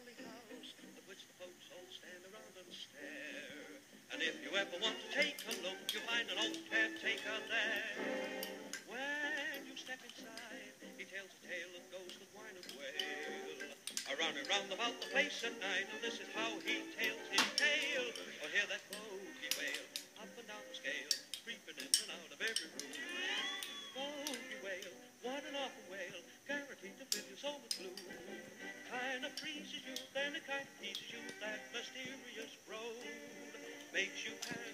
lonely house at which the folks all stand around and stare. And if you ever want to take a look, you'll find an old caretaker there. When you step inside, he tells a tale that goes with whine and wail. Around and round about the place at night, and this is how he tells his tale. Or hear that bogey wail, up and down the scale, creeping in and out of every room. Bogey wail, what an awful wail, guaranteed to fill your soul with gloom. Kind of freezes you, then it kind of teases you, that mysterious road makes you